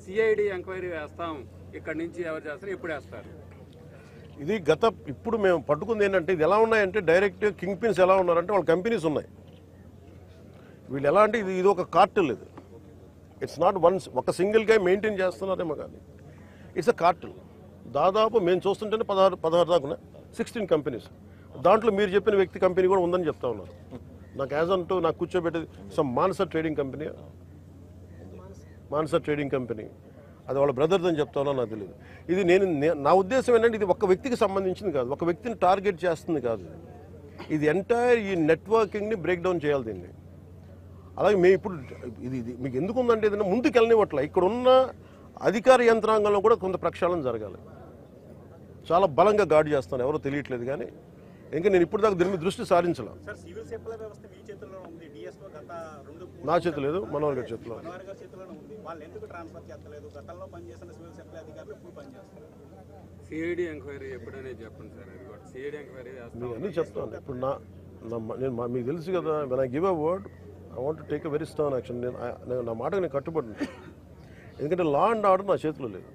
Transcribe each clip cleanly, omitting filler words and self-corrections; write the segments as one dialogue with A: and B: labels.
A: CID enquiry వేస్తాం, ఇక్కడి నుంచి ఎవరు చేస్తారు, ఎప్పుడు వేస్తారు?
B: ఇది ఇప్పుడు మేము పట్టుకుంది ఏంటంటే ఇది ఎలా ఉన్నాయంటే డైరెక్ట్ కింగ్ పిన్స్ ఎలా ఉన్నారంటే వాళ్ళ కంపెనీస్ ఉన్నాయి. వీళ్ళు ఎలా అంటే ఇది ఒక కార్టెల్. ఇది ఇట్స్ నాట్ ఒక సింగిల్గా మెయింటైన్ చేస్తున్నారేమో కానీ ఇట్స్ అ కార్టెల్. దాదాపు మేము చూస్తుంటేనే 16 దాకా 16 కంపెనీస్. దాంట్లో మీరు చెప్పిన వ్యక్తి కంపెనీ కూడా ఉందని చెప్తా ఉన్నారు. నాకు యాజ్ అంటూ నాకు కూర్చోబెట్టేది మానస ట్రేడింగ్ కంపెనీ అది వాళ్ళ బ్రదర్ది అని చెప్తా ఉన్నా, నాకు తెలియదు. ఇది నా ఉద్దేశం ఏంటంటే ఇది ఒక వ్యక్తికి సంబంధించింది కాదు, ఒక వ్యక్తిని టార్గెట్ చేస్తుంది కాదు. ఇది ఎంటైర్ ఈ నెట్వర్కింగ్ని బ్రేక్ డౌన్ చేయాలి దీన్ని. అలాగే మేము ఇప్పుడు ఇది మీకు ఎందుకు ఉందంటే ఏదైనా ముందుకు వెళ్ళనివ్వట్ల. ఇక్కడ ఉన్న అధికార యంత్రాంగంలో కూడా కొంత ప్రక్షాళన జరగాలి. చాలా బలంగా గార్డు చేస్తాను, ఎవరో తెలియట్లేదు కానీ ఇంకా నేను ఇప్పుడు దాకా దీని మీద దృష్టి సారించాల. నా చేతి లేదు, మనోహర్ గారి చేతిలో.
A: సిఐడి ఎంక్వైరీ ఎప్పుడనే చెప్పండి సార్. సిఐడి ఎంక్వైరీ
B: అన్నీ చెప్తాను. ఇప్పుడు నేను మీకు తెలుసు కదా, when I give a word I want to take a very stern action. నా మాటకు నేను కట్టుబడి. ఎందుకంటే లా అండ్ ఆర్డర్ నా చేతిలో లేదు.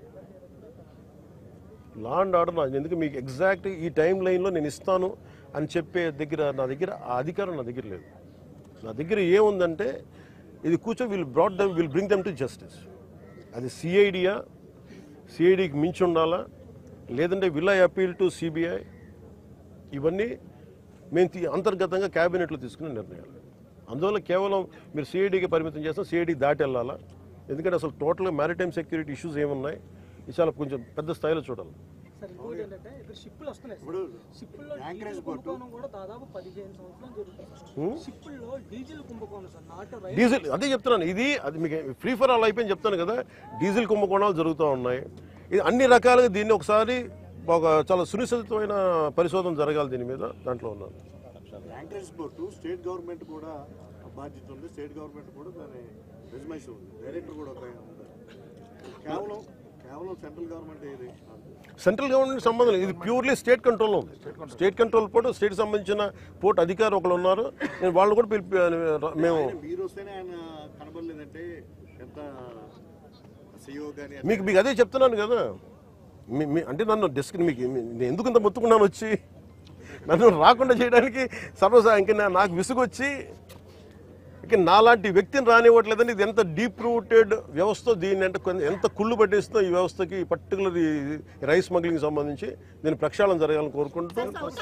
B: లా అండ్ ఆర్డర్ ఎందుకు మీకు ఎగ్జాక్ట్ ఈ టైం లైన్లో నేను ఇస్తాను అని చెప్పే నా దగ్గర ఆ అధికారం నా దగ్గర లేదు. నా దగ్గర ఏముందంటే ఇది will bring them to justice. అది సిఐడికి మించి ఉండాలా, లేదంటే will I appeal to CBI, ఇవన్నీ మేము అంతర్గతంగా క్యాబినెట్లో తీసుకునే నిర్ణయాలు. అందువల్ల కేవలం మీరు సిఐడికి పరిమితం చేస్తాం, సిఐడి దాటి వెళ్ళాలా. ఎందుకంటే అసలు టోటల్గా మ్యారిటైమ్ సెక్యూరిటీ ఇష్యూస్ ఏమున్నాయి ఇది చాలా కొంచెం పెద్ద స్థాయిలో చూడాలి. డీజిల్ అదే చెప్తున్నాను, అది మీకు ఫ్రీ ఫర్ ఆల్ అయిపోయింది చెప్తాను కదా. డీజిల్ కుంభకోణాలు జరుగుతూ ఉన్నాయి. ఇది అన్ని రకాలుగా దీన్ని ఒకసారి చాలా సునిశ్చితమైన పరిశోధన జరగాలి దీని మీద. దాంట్లో ఉన్నాను.
C: యాంకరేజ్ బోర్డు స్టేట్ గవర్నమెంట్ కూడా బాధ్యత ఉంది. స్టేట్ గవర్నమెంట్ కూడా దాని రెజ్యూమేషన్ ఉంది, డైరెక్టర్ కూడా కేవలం
B: సెంట్రల్ గవర్నమెంట్ సంబంధం లేదు. ఇది ప్యూర్లీ స్టేట్ కంట్రోల్లో ఉంది. స్టేట్ కంట్రోల్ పోర్ట్, స్టేట్ సంబంధించిన పోర్ట్ అధికారులు ఒకరు ఉన్నారు. నేను వాళ్ళు కూడా మేము మీకు అదే చెప్తున్నాను కదా. అంటే నన్ను మీకు ఎందుకు ఇంత మొత్తుకున్నాను వచ్చి నన్ను రాకుండా చేయడానికి ఇంకా నాకు విసుగొచ్చి ఇక నాలాంటి వ్యక్తిని రానివ్వట్లేదని. ఇది ఎంత డీప్ రూటెడ్ వ్యవస్థ, దీన్ని అంటే ఎంత కుళ్ళు పట్టేస్తుందో ఈ వ్యవస్థకి, పర్టికులర్ ఈ రైస్ స్మగ్లింగ్ సంబంధించి దీని ప్రక్షాళన జరగాలని కోరుకుంటూ.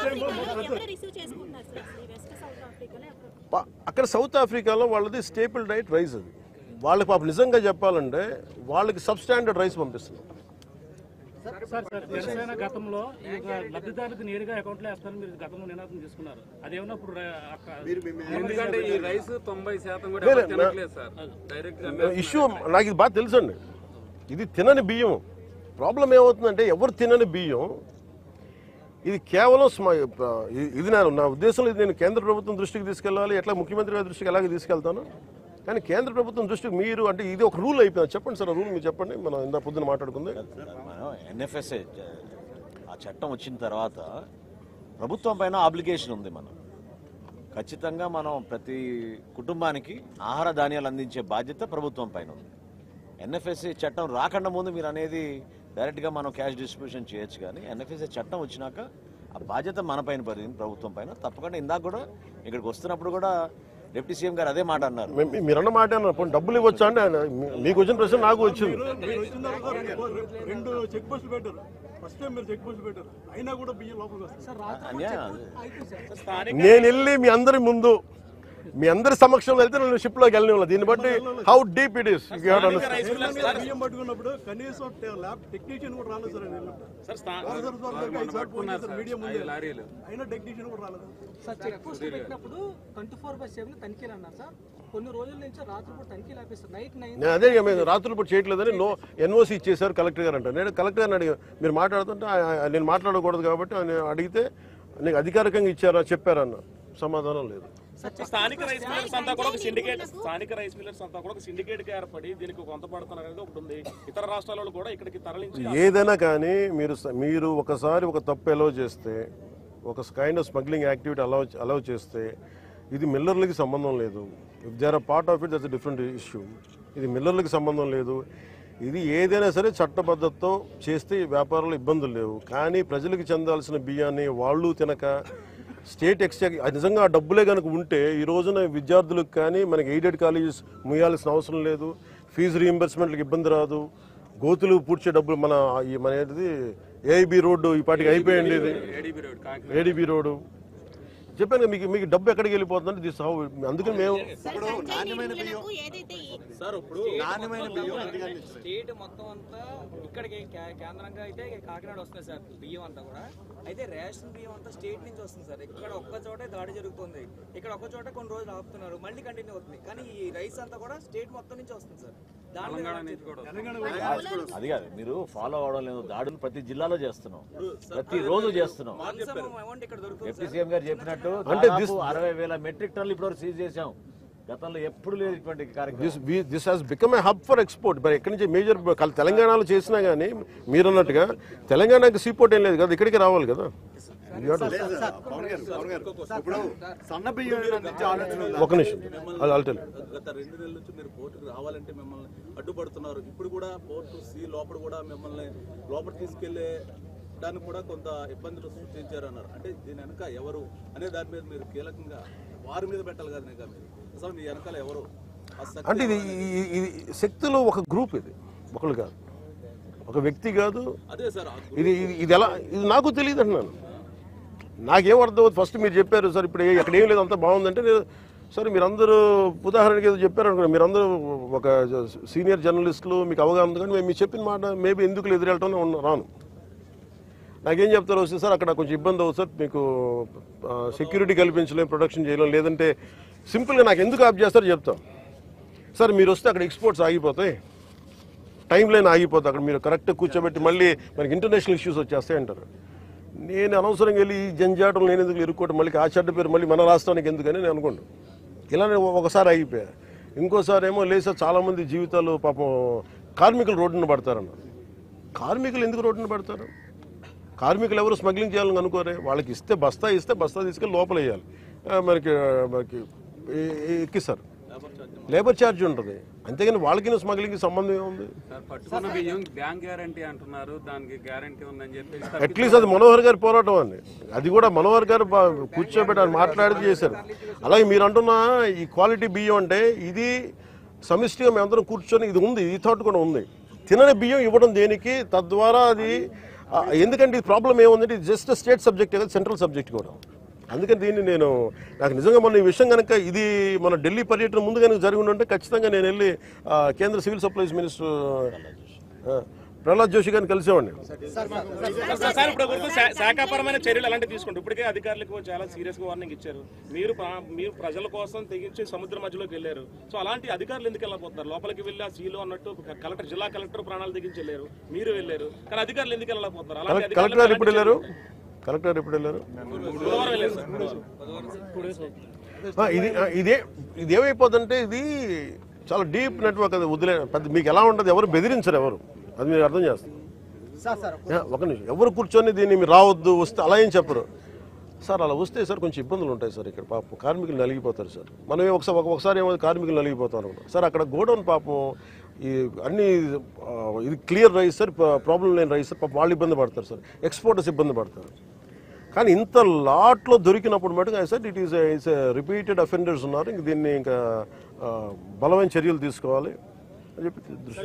B: అక్కడ సౌత్ ఆఫ్రికాలో వాళ్ళది స్టేపుల్ డైట్ రైస్. అది వాళ్ళకి పాపం నిజంగా చెప్పాలంటే వాళ్ళకి సబ్ స్టాండర్డ్ రైస్ పంపిస్తుంది.
D: జనసేన గతంలో లబ్ధిదారులకు నేరుగా అకౌంట్లో వేస్తారని మీరు గతంలో నినాదం తీసుకున్నారు. అదేమన్నా ఇప్పుడు
B: ఇష్యూ నాకు ఇది బాగా తెలుసండి. ఇది తినని బియ్యం. ప్రాబ్లం ఏమవుతుందంటే ఎవరు తినని బియ్యం ఇది కేవలం ఇది నా ఉద్దేశంలో ఇది నేను కేంద్ర ప్రభుత్వం దృష్టికి తీసుకెళ్ళాలి. ఎట్లా ముఖ్యమంత్రి గారి దృష్టికి ఎలాగే తీసుకెళ్తాను. కానీ కేంద్ర ప్రభుత్వం దృష్టికి మీరు అంటే ఇది ఒక రూల్ అయిపోయింది. చెప్పండి సార్, ఆ రూల్ మీరు చెప్పండి. మనం ఇందా పొద్దున మాట్లాడుకుంది.
E: ఎన్ఎఫ్ఎస్ఏ ఆ చట్టం వచ్చిన తర్వాత ప్రభుత్వం పైన ఆబ్లిగేషన్ ఉంది. మనం ఖచ్చితంగా మనం ప్రతి కుటుంబానికి ఆహార ధాన్యాలు అందించే బాధ్యత ప్రభుత్వం పైన ఉంది. ఎన్ఎఫ్ఎస్ఏ చట్టం రాకుండా ముందు మీరు అనేది డైరెక్ట్గా మనం క్యాష్ డిస్ట్రిబ్యూషన్ చేయొచ్చు. కానీ ఎన్ఎఫ్ఎస్ఏ చట్టం వచ్చినాక ఆ బాధ్యత మన పైన పడింది, ప్రభుత్వం పైన. తప్పకుండా ఇందాక కూడా ఇక్కడికి వస్తున్నప్పుడు కూడా డిప్యూటీ సీఎం గారు అదే మాట అన్నారు.
B: మీరన్న మాట అన్నారు, డబ్బులు ఇవ్వచ్చా అంటే మీకు వచ్చిన ప్రశ్న నాకు వచ్చింది. నేను వెళ్ళి మీ అందరి ముందు మీ అందరి సమక్షంలో వెళ్తే నేను షిప్ లోకి వెళ్ళిన దీన్ని బట్టి హౌ డీప్ ఇట్ ఈస్. నేను అదే రాత్రులు చేయట్లేదని ఎన్ఓసి ఇచ్చేసారు కలెక్టర్ గారు అంటారు. నేను కలెక్టర్ గారిని అడిగాను, మీరు మాట్లాడుతుంటే నేను మాట్లాడకూడదు కాబట్టి అడిగితే నీకు అధికారికంగా ఇచ్చారా చెప్పారన్న సమాధానం లేదు.
D: స్థానిక రైస్ మిల్లర్స్ అంతా కూడా ఒక సిండికేట్ గా ఏర్పడి దీనికి కొంత పడుతున్నారు ఒకటి ఉంది. ఇతర రాష్ట్రాలలో కూడా ఇక్కడికి తరలించి
B: ఏదైనా కానీ మీరు ఒకసారి ఒక తప్పు అలౌ చేస్తే, ఒక kind of smuggling activity allow చేస్తే ఇది మిల్లర్లకి సంబంధం లేదు. If they are part of it that's a different issue. ఇది మిల్లర్లకి సంబంధం లేదు. ఇది ఏదైనా సరే చట్టబద్ధతతో చేస్తే వ్యాపారంలో ఇబ్బందులు లేవు. కానీ ప్రజలకు చెందాల్సిన బియ్యాన్ని వాళ్ళు తినక స్టేట్ ఎక్స్చేంజ్ నిజంగా ఆ డబ్బులే కనుక ఉంటే ఈ రోజున విద్యార్థులకు కానీ మనకి ఎయిడెడ్ కాలేజెస్ ముయ్యాల్సిన అవసరం లేదు, ఫీజు రీయింబర్స్మెంట్లకు ఇబ్బంది రాదు, గోతులు పూడ్చే డబ్బులు మన ఏంటిది ఏఐబి రోడ్డు ఈ పాటికి అయిపోయింది, ఇది ఏడీబీ రోడ్డు చెప్పాను మీకు డబ్బు ఎక్కడికి వెళ్ళిపోతుందంటే దిస్ హౌ. అందుకని మేము
C: నాణ్యమైన బియ్యం
D: సార్ ఇప్పుడు
C: నాణ్యమైన బియ్యం
F: స్టేట్ మొత్తం అంతా ఇక్కడికి కేంద్రంగా అయితే కాకినాడ వస్తుంది సార్ బియ్యం అంతా కూడా. అయితే రేషన్ బియ్యం అంతా స్టేట్ నుంచి వస్తుంది సార్. ఇక్కడ ఒక్క చోటే దాడి జరుగుతుంది, ఇక్కడ ఒక్క చోట కొన్ని రోజులు ఆపుతున్నారు, మళ్ళీ కంటిన్యూ అవుతుంది. కానీ ఈ రైస్ అంతా కూడా స్టేట్ మొత్తం నుంచి వస్తుంది సార్.
E: అది కాదు మీరు ఫాలో అవడం లేదు. దాడులు ప్రతి జిల్లాలో చేస్తున్నాం, ప్రతి రోజు చేస్తున్నాం.
F: అమౌంట్ ఇక్కడ దొరుకుతుంది.
E: డిప్యూటీ సీఎం గారు చెప్పినట్టు దాదాపు 60,000 మెట్రిక్ టన్నులు ఇప్పటివరకు సీజ్ చేశాం. గతంలో ఎప్పుడు లేదు ఇటువంటి కార్యక్రమం.
B: This has become a hub for export. మరి ఎక్కడి నుంచి మేజర్ తెలంగాణలో చేసినా కానీ మీరు అన్నట్టుగా తెలంగాణకి సీపోర్ట్ ఏం లేదు కదా, ఇక్కడికి రావాలి కదా.
C: ఇప్పుడు సన్న బియ్యం
B: ఒక నిమిషం అల్టల్
G: గత 2 నెలల నుంచి మీరు పోర్టుకు రావాలంటే మిమ్మల్ని అడ్డుపడుతున్నారు. ఇప్పుడు కూడా పోర్టు సి లోపల కూడా మిమ్మల్ని లోపల తీసుకెళ్లే దానికి కూడా కొంత ఇబ్బందులు సృష్టించారన్నారు. అంటే దీని వెనక ఎవరు అనే దాని మీద మీరు కీలకంగా వారి మీద పెట్టాలి కదా. మీరు అసలు మీ వెనకాల ఎవరు
B: అంటే ఇది శక్తిలో ఒక గ్రూప్, ఇది ఒకళ్ళు కాదు, ఒక వ్యక్తి కాదు.
G: అదే సార్
B: ఇది ఎలా ఇది నాకు తెలియదు అంటున్నాను. నాకేం అర్థం అవుతుంది. ఫస్ట్ మీరు చెప్పారు సార్ ఇప్పుడు అక్కడ ఏం లేదు అంతా బాగుందంటే నేను సరే మీరందరూ ఉదాహరణకి ఏదో చెప్పారు అనుకున్నాను. మీరందరూ ఒక సీనియర్ జర్నలిస్టులు, మీకు అవగాహన ఉంది. కానీ మేము చెప్పిన మాట మేబీ ఎందుకు ఎదురెళ్ళటం రాను. నాకేం చెప్తారు వస్తే సార్ అక్కడ కొంచెం ఇబ్బంది అవుతుంది సార్, మీకు సెక్యూరిటీ కల్పించలేము, ప్రొడక్షన్ చేయలేం, లేదంటే సింపుల్గా నాకు ఎందుకు ఆప్ చేస్తారో చెప్తాం. సార్ మీరు వస్తే అక్కడ ఎక్స్పోర్ట్స్ ఆగిపోతాయి, టైం లైన్ ఆగిపోతాయి, అక్కడ మీరు కరెక్ట్గా కూర్చోబెట్టి మళ్ళీ మనకి ఇంటర్నేషనల్ ఇష్యూస్ వచ్చేస్తాయి అంటారు. నేను అనవసరంగా వెళ్ళి ఈ జంజాటం నేను ఎందుకు ఎరుక్కోవడం, మళ్ళీ ఆ చెడ్డ పేరు మళ్ళీ మన రాష్ట్రానికి ఎందుకని నేను అనుకోండి. ఇలానే ఒకసారి అయిపోయా. ఇంకోసారి ఏమో లేదు చాలామంది జీవితాలు పాపం కార్మికులు రోడ్డున పడతారన్నారు. కార్మికులు ఎందుకు రోడ్డున పడతారు? కార్మికులు ఎవరు స్మగ్లింగ్ చేయాలని అనుకోరే. వాళ్ళకి ఇస్తే బస్తా తీసుకెళ్ళి లోపల వేయాలి, మనకి ఎక్కిస్తారు, లేబర్ ఛార్జ్ ఉంటుంది. అంతేగాని వాళ్ళకి స్మగ్లింగ్కి సంబంధం ఏముంది?
A: పట్టుకున్న బియ్యం బ్యాంక్ గ్యారంటీ అంటున్నారు, దానికి గ్యారంటీ ఉందని చెప్పి
B: అట్లీస్ట్ అది మనోహర్ గారి పోరాటం అండి. అది కూడా మనోహర్ గారు కూర్చోబెట్టి మాట్లాడి చేశారు. అలాగే మీరు అంటున్న ఈ క్వాలిటీ బియ్యం అంటే ఇది సమిష్టిగా మేమందరం కూర్చొని ఇది ఉంది, ఈ థాట్ కూడా ఉంది. తినని బియ్యం ఇవ్వడం దేనికి? తద్వారా అది ఎందుకంటే ఈ ప్రాబ్లం ఏముందంటే ఇది జస్ట్ స్టేట్ సబ్జెక్ట్ కదా, సెంట్రల్ సబ్జెక్ట్ కూడా. అందుకని దీన్ని నాకు నిజంగా మొన్న ఈ విషయం కనుక ఇది మన ఢిల్లీ పర్యటన ముందు కనుక జరిగి ఉంటే ఖచ్చితంగా నేను వెళ్ళి కేంద్ర civil supplies minister Prahlad Joshi గారిని కలిసేవాడిని.
D: సార్ ఇప్పుడు శాఖాపరమైన చర్యలు అలాంటివి తీసుకుంటారు. ఇప్పటికే అధికారులకు చాలా సీరియస్ గా వార్నింగ్ ఇచ్చారు. మీరు ప్రజల కోసం తెగించి సముద్ర మధ్యలోకి వెళ్ళారు. సో అలాంటి అధికారులు ఎందుకు వెళ్ళకపోతున్నారు? లోపలికి వెళ్ళి ఆ సీలో అన్నట్టు జిల్లా కలెక్టర్ ప్రాణాలు తెగించి వెళ్ళారు, మీరు వెళ్ళారు, కానీ అధికారులు ఎందుకు వెళ్ళకపోతున్నారు?
B: కలెక్టర్ ఎప్పుడు వెళ్ళారు? ఇది ఏమైపోతుందంటే ఇది చాలా డీప్ నెట్వర్క్. అది వదిలే పెద్ద మీకు ఎలా ఉంటుంది, ఎవరు బెదిరించరు, ఎవరు అది మీరు అర్థం చేస్తారు. ఒక నిమిషం, ఎవరు కూర్చొని దీన్ని మీరు రావద్దు వస్తే అలా ఏం చెప్పరు సార్. అలా వస్తే సార్ కొంచెం ఇబ్బందులు ఉంటాయి సార్. ఇక్కడ పాపం కార్మికులు నలిగిపోతారు సార్. మనం ఒకసారి ఏమో కార్మికులు నలిగిపోతాం అనుకుంటాం సార్. అక్కడ గోడౌన్ పాపం ఈ అన్ని ఇది క్లియర్ రైస్ సార్, ప్రాబ్లం లేని రైస్ సార్. పాపం వాళ్ళు ఇబ్బంది పడతారు సార్, ఎక్స్పోర్టర్స్ ఇబ్బంది పడతారు. కానీ ఇంత లాట్లో దొరికినప్పుడు మటుకు sir it is repeated offenders ఉన్నారు, ఇంక దీన్ని ఇంకా బలమైన చర్యలు తీసుకోవాలి అని చెప్పి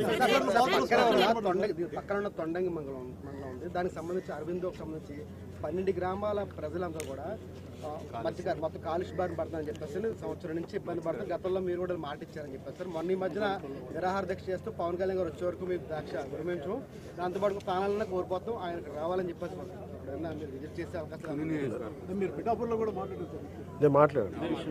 H: పక్కన ఉన్న తొండంగి మండలం ఉంది. దానికి సంబంధించి అరవిందోకి సంబంధించి 12 గ్రామాల ప్రజలందరూ కూడా మధ్యగారు మొత్తం కాలుష్య బారిన పడతారని చెప్పేసి సంవత్సరం నుంచి ఇబ్బంది పడతారు. గతంలో మీరు కూడా మాట ఇచ్చారని చెప్పేసి మొన్న ఈ మధ్యన నిరాహార దీక్ష చేస్తూ పవన్ కళ్యాణ్ గారు వచ్చే వరకు మీకు దీక్ష విరమించము, దాంతోపాటు ప్రాణాలను కోల్పోతాం, ఆయనకు రావాలని చెప్పేసి మీరు విజిట్ చేసే అవకాశం
C: మీరు పిఠాపురంలో కూడా మాట్లాడుతారు.
B: నేను మాట్లాడాను,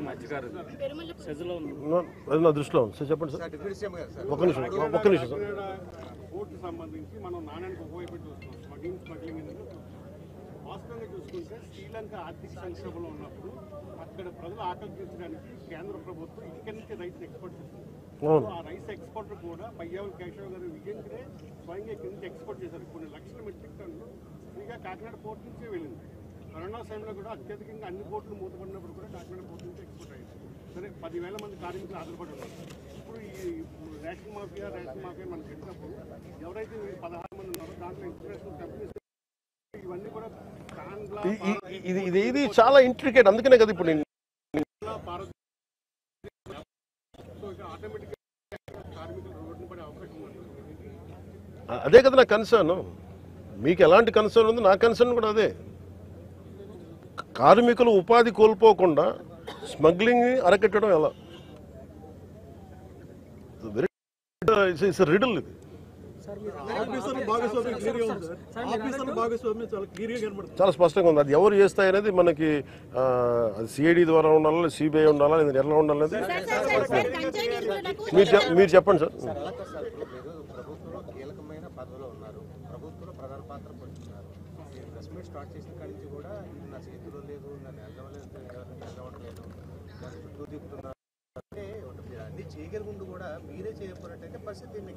B: అది నా దృష్టిలో ఉంది సార్. చెప్పండి సార్. ఒక్క నిమిషం సార్.
C: కోర్టు సంబంధించి మనం నాణ్యానికి ఉపయోగపెట్టి వస్తున్నాం. స్మగ్లింగ్ వాస్తవంగా చూసుకుంటే శ్రీలంక ఆర్థిక సంక్షోభంలో ఉన్నప్పుడు అక్కడ ప్రజలు ఆకలి తీర్చడానికి కేంద్ర ప్రభుత్వం ఇక్కడి నుంచి రైస్ ఎక్స్పోర్ట్ చేస్తుంది. ఆ రైస్ ఎక్స్పోర్ట్ కూడా పయ్యావుల కేశవ్ గారు విజయంగా స్వయంగా ఇక్కడి నుంచి ఎక్స్పోర్ట్ చేశారు. కొన్ని లక్షల మెట్రిక్ టన్నులు ఫ్రీగా కాకినాడ పోర్ట్ నుంచే వెళ్ళింది. కరోనా సమయంలో కూడా అత్యధికంగా అన్ని పోర్టులు మూతపడినప్పుడు కూడా కాకినాడ పోర్ట్ నుంచి ఎక్స్పోర్ట్ అయ్యింది. సరే 10,000 మంది కార్మికులు ఆధారపడి ఉన్నారు. ఇప్పుడు ఈ రేషన్ మాఫియా మనకు చెప్పినప్పుడు సంబంధించి 16 మంది ఉన్నారు. దాంట్లో ఇంటర్నేషనల్ కంపెనీస్ ఇవన్నీ కూడా
B: ఇది చాలా ఇంట్రికేట్. అందుకనే కదా ఇప్పుడు నేను
C: ఆటోమేటిక్ కార్మికులు రోడ్డున పడే అవకాశం ఉంది.
B: అదే కదా నా కన్సర్న్. మీకు ఎలాంటి కన్సర్న్ ఉంది, నా కన్సర్న్ కూడా అదే. కార్మికులు ఉపాధి కోల్పోకుండా స్మగ్లింగ్ అరకెట్టడం ఎలా? ఇట్స్ రిడల్ ఇది. చాలా స్పష్టంగా ఉంది. అది ఎవరు చేస్తాయి అనేది మనకి సిఐడి ద్వారా ఉండాలా, సిబిఐ ఉండాలా, లేదా ఎలా ఉండాలనేది మీరు చెప్పండి సార్.
H: ప్రభుత్వంలో కీలకమైన పదవిలో ఉన్నారు, ప్రభుత్వంలో ప్రధాన పాత్ర పోషిస్తున్నారు. ప్రెస్ మీట్ స్టార్ట్ చేసిన కాడి నుంచి కూడా ఇది నా చేతిలో లేదు, నన్ను వెళ్ళవలేదు, దాని చుట్టూ తిప్పుతున్నారు అంటే అన్ని చేయగలిగి ముందు కూడా మీరే చేయకపోయినట్టయితే పరిస్థితి ఏమి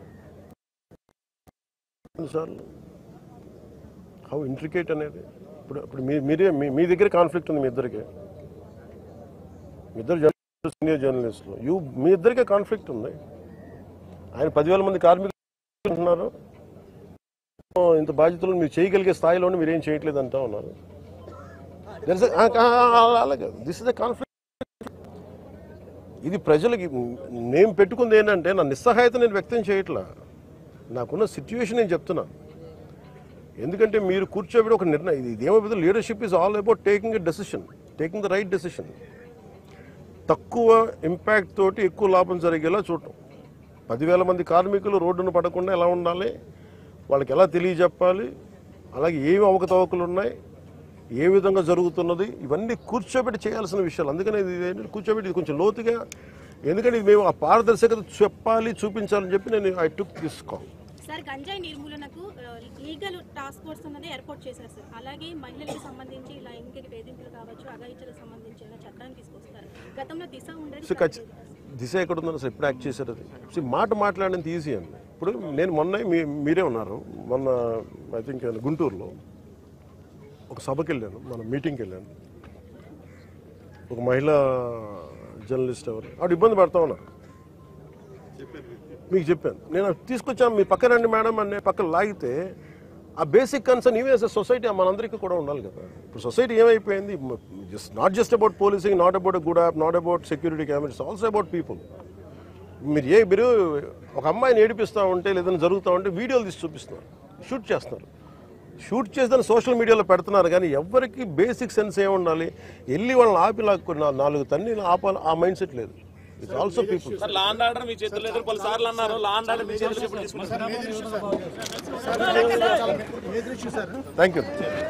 B: సార్ హౌ ఇంట్రికేట్ అనేది. ఇప్పుడు మీరే మీ దగ్గర కాన్ఫ్లిక్ట్ ఉంది. మీ ఇద్దరికి, మీ ఇద్దరు జర్నలిస్ట్, సీనియర్ జర్నలిస్టులు, మీ ఇద్దరికే కాన్ఫ్లిక్ట్ ఉంది. ఆయన 10,000 మంది కార్మికులు ఉంటున్నారు. ఇంత బాధ్యతలు మీరు చేయగలిగే స్థాయిలోనే మీరేం చేయట్లేదు అంటా ఉన్నారు. అలాగే దిస్ ఇస్ ద కాన్ఫ్లిక్ట్. ఇది ప్రజలకి నేను పెట్టుకుంది ఏంటంటే నా నిస్సహాయత నేను వ్యక్తం చేయట్లా, నాకున్న సిచ్యువేషన్ నేను చెప్తున్నాను. ఎందుకంటే మీరు కూర్చోబెట్టి ఒక నిర్ణయం, ఇది ఏమైపోతే leadership is all about taking a decision, taking the right decision. తక్కువ ఇంపాక్ట్ తోటి ఎక్కువ లాభం జరిగేలా చూడటం. 10,000 మంది కార్మికులు రోడ్డును పడకుండా ఎలా ఉండాలి, వాళ్ళకి ఎలా తెలియజెప్పాలి, అలాగే ఏమి అవకతవకలు ఉన్నాయి, ఏ విధంగా జరుగుతున్నది, ఇవన్నీ కూర్చోబెట్టి చేయాల్సిన విషయాలు. అందుకని ఇది కూర్చోబెట్టి ఇది కొంచెం లోతుగా, ఎందుకంటే ఇది మేము ఆ పారదర్శకత చెప్పాలి, చూపించాలని చెప్పి నేను I took this call.
I: Sir, గంజాయి నిర్మూలనకు లీగల్ టాస్క్ ఫోర్స్ అన్నది ఏర్పాటు చేశారు సార్. అలాగే మహిళలకు సంబంధించి లైంగిక వేధింపులు కావచ్చు, అఘాయిత్యాలకు సంబంధించిన చట్టాన్ని తీసుకొస్తారు. గతంలో దిశ ఉండేది.
B: దిశ ఎక్కడ ఉందని సార్ ఎప్పుడు యాక్ట్ చేశారు? అది మాట మాట్లాడేంత ఈజీ అండి. ఇప్పుడు నేను మొన్న మీరే ఉన్నారు, మొన్న ఐ థింక్ గుంటూరులో ఒక సభకి వెళ్ళాను, మన మీటింగ్కి వెళ్ళాను. ఒక మహిళా జర్నలిస్ట్ ఎవరు ఆవిడ ఇబ్బంది పడతా ఉన్నారు. మీకు చెప్పాను, నేను తీసుకొచ్చాను, మీ పక్కన రండి మేడం అని పక్కన లాగితే ఆ basic concern even as a society మనందరికీ కూడా ఉండాలి కదా. ఇప్పుడు సొసైటీ ఏమైపోయింది, not just about policing, not about good app, not about security cameras, also about people. మీరు ఒక అమ్మాయిని ఏడిపిస్తూ ఉంటే లేదని జరుగుతూ ఉంటే వీడియోలు తీసి చూపిస్తున్నారు, షూట్ చేస్తున్నారు. షూట్ చేసి సోషల్ మీడియాలో పెడుతున్నారు. కానీ ఎవరికి బేసిక్ సెన్స్ ఏముండాలి, వెళ్ళి వాళ్ళని ఆపి లాక్కున్న 4 తన్ని ఆపాలి, ఆ మైండ్ సెట్ లేదు. It's also people.
D: Law and order మీ చేతుల్లో లేదు, పలుసార్లు అన్నారు. లా అండ్ ఆర్డర్ మీ చేతుల్లో
B: థ్యాంక్ యూ.